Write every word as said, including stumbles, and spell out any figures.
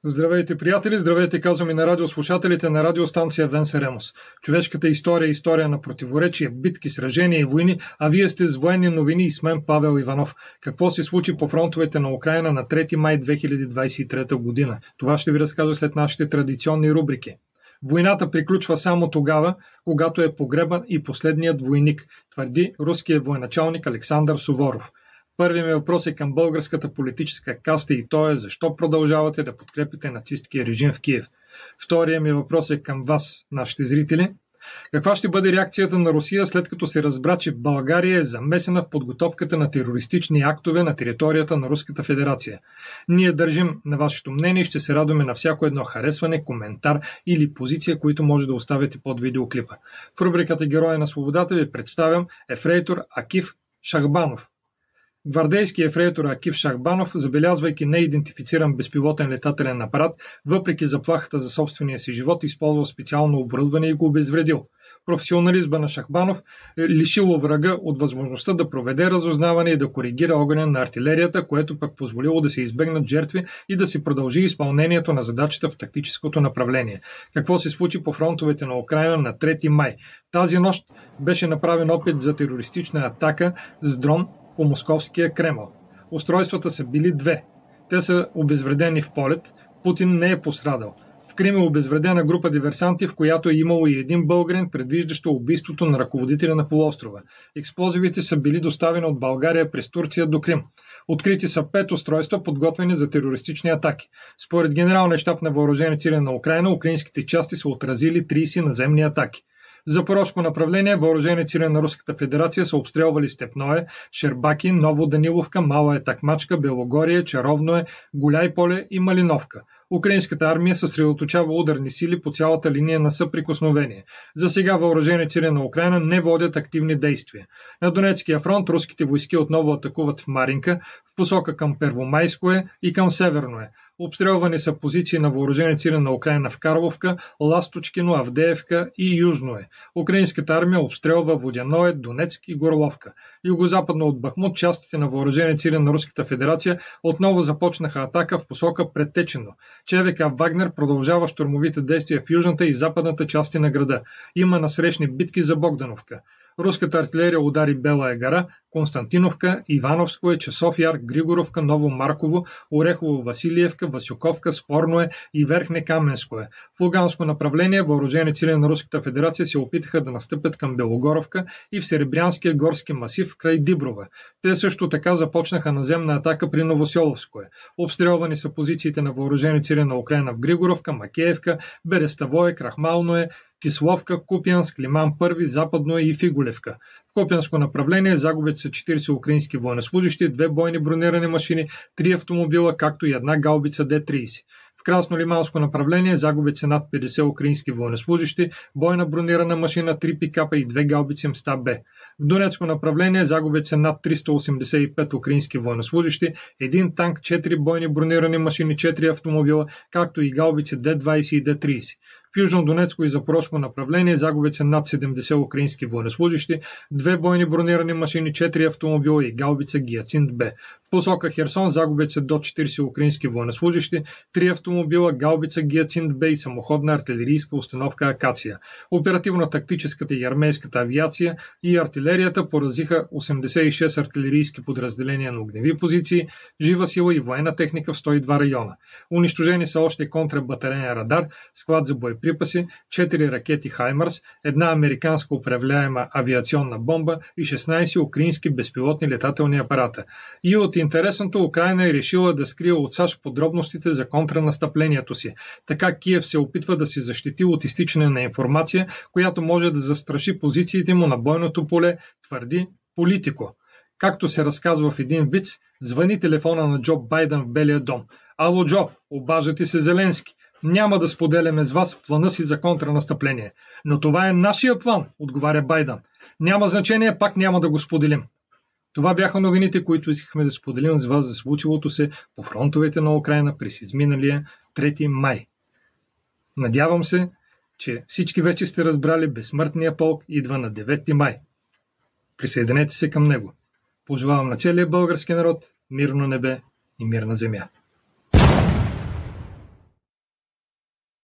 Здравейте, приятели! Здравейте, казвам и на радиослушателите на радиостанция Венце Ремос. Човешката история е история на противоречия, битки, сражения и войни, а вие сте с военни новини и с мен Павел Иванов. Какво се случи по фронтовете на Украйна на трети май две хиляди двадесет и трета година? Това ще ви разкажа след нашите традиционни рубрики. Войната приключва само тогава, когато е погребан и последният войник, твърди руският военачалник Александър Суворов. Първият ми въпрос е към българската политическа каста и то е: защо продължавате да подкрепите нацисткия режим в Киев? Вторият ми въпрос е към вас, нашите зрители. Каква ще бъде реакцията на Русия, след като се разбра, че България е замесена в подготовката на терористични актове на територията на Руската федерация? Ние държим на вашето мнение и ще се радваме на всяко едно харесване, коментар или позиция, които може да оставите под видеоклипа. В рубриката Герои на свободата ви представям ефрейтор Акиф Шахбанов. Гвардейският ефрейтор Акиф Шахбанов, забелязвайки неидентифициран безпилотен летателен апарат, въпреки заплахата за собствения си живот, използвал специално оборудване и го обезвредил. Професионализма на Шахбанов е лишило врага от възможността да проведе разузнаване и да коригира огъня на артилерията, което пък позволило да се избегнат жертви и да се продължи изпълнението на задачата в тактическото направление. Какво се случи по фронтовете на Украйна на трети май? Тази нощ беше направен опит за терористична атака с дрон по московския Кремъл. Устройствата са били две. Те са обезвредени в полет. Путин не е пострадал. В Крим е обезвредена група диверсанти, в която е имало и един българин, предвиждащо убийството на ръководителя на полуострова. Експлозивите са били доставени от България през Турция до Крим. Открити са пет устройства, подготвени за терористични атаки. Според Генералния щаб на въоръжени сили на Украйна, украинските части са отразили тридесет наземни атаки. В запорожско направление въоръжени сили на Руската федерация са обстрелвали Степное, Шербаки, Ново Даниловка, Мала Етакмачка, Белогорие, Чаровное, Гуляй поле и Малиновка. Украинската армия съсредоточава ударни сили по цялата линия на съприкосновение. За сега въоръжени сили на Украйна не водят активни действия. На Донецкия фронт руските войски отново атакуват в Маринка, в посока към Первомайское и към Северное. Обстрелвани са позиции на въоръжени сили на Украйна в Карловка, Ласточкино, Авдеевка и Южное. Украинската армия обстрелва Водяное, Донецк и Горловка. Югозападно от Бахмут частите на въоръжени сили на Руската федерация отново започнаха атака в посока Предтечено. ЧВК Вагнер продължава щурмовите действия в южната и западната части на града. Има насрещни битки за Богдановка. Руската артилерия удари Бела Егара, Константиновка, Ивановско, Часов яр, Григоровка, Ново Марково, Орехово, Василиевка, Васюковка, Спорное и Верхне Каменско. В Луганско направление въоръжени сили на Руската федерация се опитаха да настъпят към Белогоровка и в Серебрянския горски масив край Диброва. Те също така започнаха наземна атака при Новоселовско. Обстрелвани са позициите на въоръжени сили на Украйна в Григоровка, Макеевка, Берестовое, Крахмалное, Кисловка, Купянск, Лиман първи, Западно и Фиголевка. В Купянско направление загубите са четиридесет украински военнослужащи, две бойни бронирани машини, три автомобила, както и една гаубица Д тридесет. В Краснолиманско направление загубите са над петдесет украински военнослужащи, бойна бронирана машина, три пикапа и две гаубици Мста Б. В Донецко направление загубите са над триста осемдесет и пет украински военнослужащи, един танк, четири бойни бронирани машини, четири автомобила, както и гаубици Д двадесет и Д тридесет. В Южно-Донецко и Запорожско направление загубите са над седемдесет украински военнослужащи, две бойни бронирани машини, четири автомобила и гаубица Гиацинт Б. В посока Херсон загубите са до четиридесет украински военнослужащи, три автомобила, гаубица Гиацинт Б и самоходна артилерийска установка Акация. Оперативно-тактическата и армейската авиация и артилерията поразиха осемдесет и шест артилерийски подразделения на огневи позиции, жива сила и военна техника в сто и два района. Унищожени са още контрабатареен радар, склад за боеприпаси, четири ракети Хаймарс, една американска управляема авиационна бомба и шестнадесет украински безпилотни летателни апарата. И от интересното, Украйна е решила да скрие от САЩ подробностите за контранастъплението си. Така Киев се опитва да се защити от изтичане на информация, която може да застраши позициите му на бойното поле, твърди Политико. Както се разказва в един виц, звъни телефона на Джо Байден в Белия дом. Ало, Джо, обажда ти се Зеленски. Няма да споделяме с вас плана си за контранастъпление. Но това е нашия план, отговаря Байден. Няма значение, пак няма да го споделим. Това бяха новините, които искахме да споделим с вас за случилото се по фронтовете на Украйна през изминалия трети май. Надявам се, че всички вече сте разбрали, безсмъртния полк идва на девети май. Присъединете се към него. Пожелавам на целия български народ мирно небе и мирна земя.